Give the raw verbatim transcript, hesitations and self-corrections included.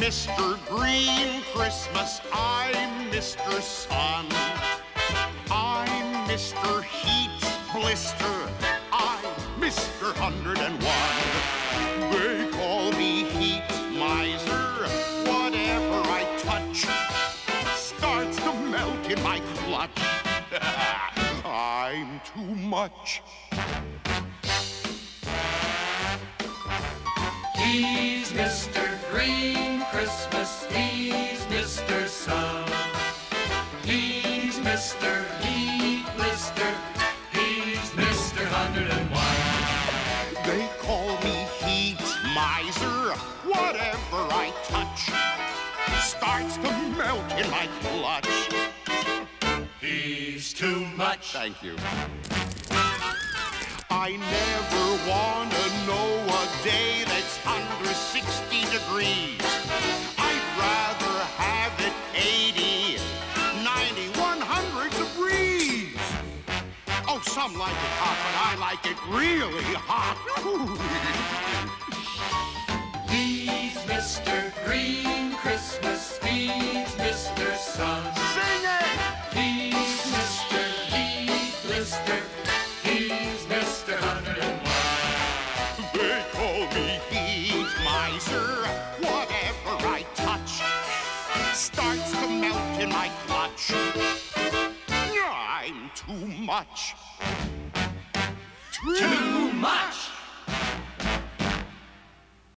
Mister Green Christmas, I'm Mister Sun. I'm Mister Heat Blister, I'm Mister Hundred and One. They call me Heat Miser, whatever I touch starts to melt in my clutch. I'm too much. He's Mister Green Christmas, he's Mister Sun. He's Mister Heat Blister, he's Mister Hundred and One. They call me Heat Miser, whatever I touch starts to melt in my clutch. He's too much. Thank you. I never want to know a day that's under sixty degrees. I'd rather have it eighty, ninety, one hundred degrees. Oh, some like it hot, but I like it really hot. He's Mister Green Christmas, he's Mister Sun. Sing it! He's Mister Heat Blister, he's Mister Hundred and One. They call me Heat Miser, whatever I touch starts to melt in my clutch. I'm too much. Too much!